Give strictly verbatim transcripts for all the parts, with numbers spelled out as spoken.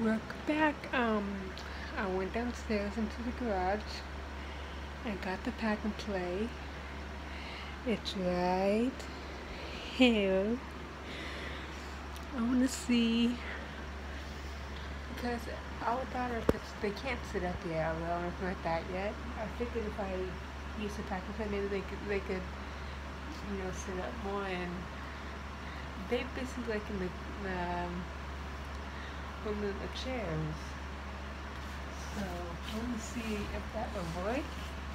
Welcome back. Um, I went downstairs into the garage and got the pack and play. It's right here. I want to see because our daughter, they can't sit up there alone or anything like that yet. I figured if I use the pack and play, maybe they could, they could, you know, sit up more. And they basically like in the um, one of the chairs. So let me see if that will work.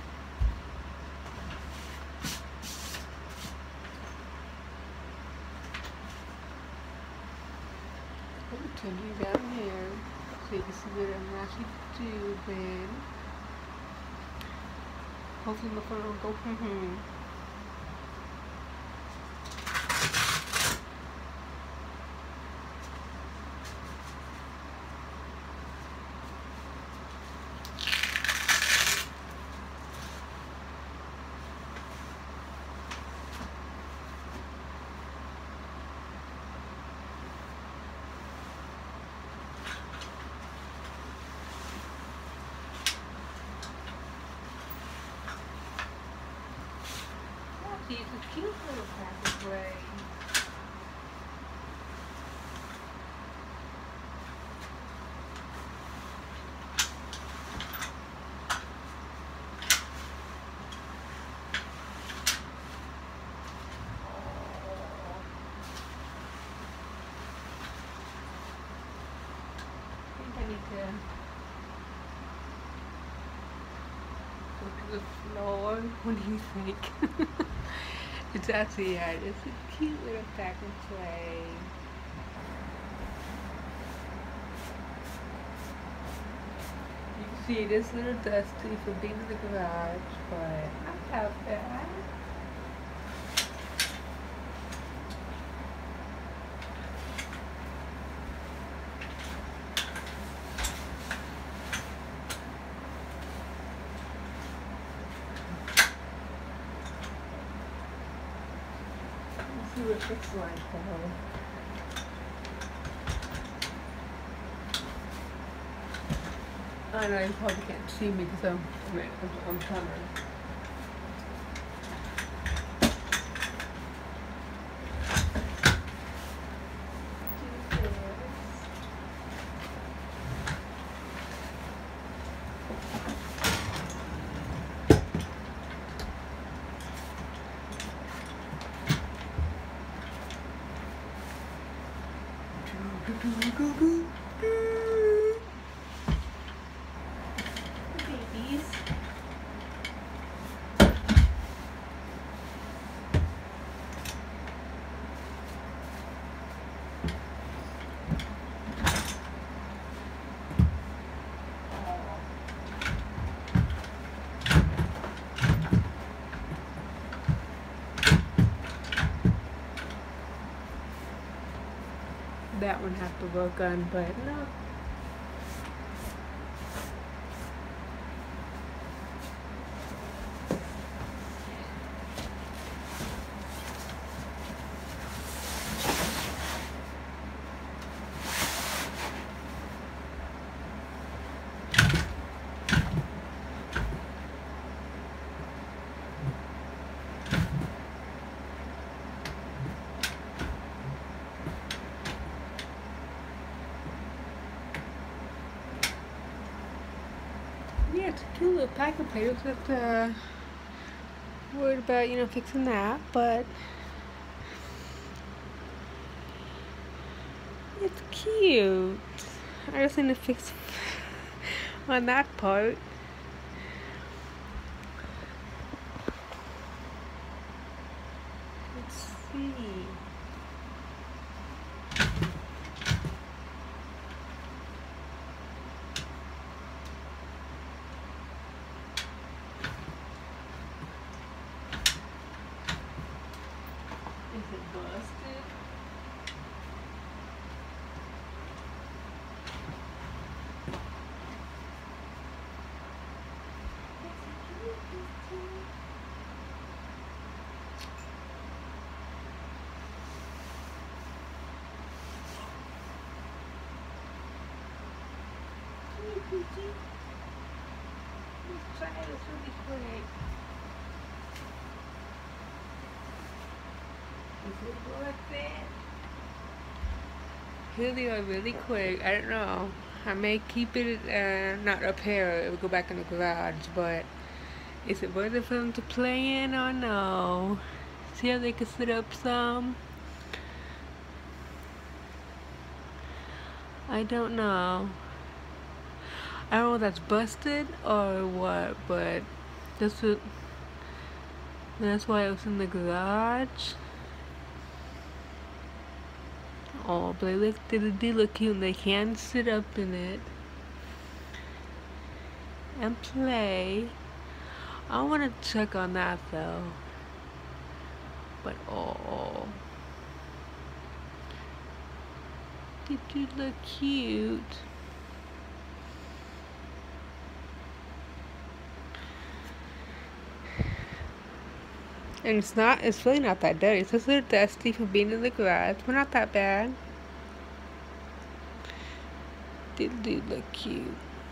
Let me turn you down here so you can see what I'm actually doing. Hopefully my phone won't go hmm. It's a cute little package way. I think I need to go to the floor. What do you think? It's actually, yeah, it's a cute little pack and play. You can see it is a little dusty from being in the garage, but I'm out there. Let's see what it looks like though. I know you probably can't see me because I'm, I'm, I'm covered. Babies. That one have to work on, but no. Yeah, it's a cute little pack of play. I was just uh, worried about, you know, fixing that, but it's cute. I just need to fix on that part. Let's see. Is it busted? Coochie. Let's try this really quick. Is it worth it? Really, really quick. I don't know. I may keep it, uh, not up here. It will go back in the garage, but is it worth it for them to play in or no? See how they can sit up some? I don't know. I don't know if that's busted or what, but that's what. That's why it was in the garage. Oh, but they look, they do look cute and they can sit up in it and play. I want to check on that though. But oh, they do look cute. And it's not, it's really not that dirty. It's just a little dusty from being in the garage, but not that bad. They do look cute.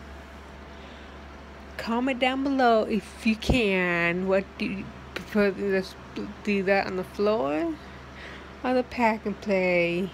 Comment down below if you can. What do you prefer to just do that on the floor or the pack and play?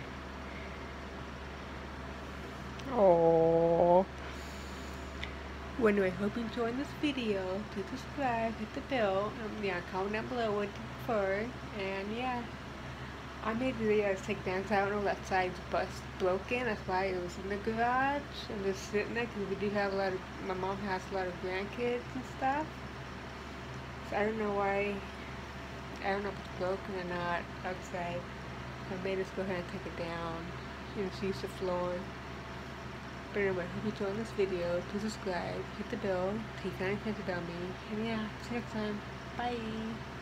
Oh. Well, anyway, hope you enjoyed this video. Please subscribe, hit the bell, um, yeah, comment down below what you prefer. And yeah, I made the video I was taking down because I don't know if that side's bust broken. That's why it was in the garage and just sitting there because we do have a lot of, my mom has a lot of grandkids and stuff. So I don't know why, I don't know if it's broken or not outside. I made us go ahead and take it down and use the floor. But anyway, hope you enjoyed this video. Please subscribe, hit the bell, take any things about me. And yeah, see you next time. Bye.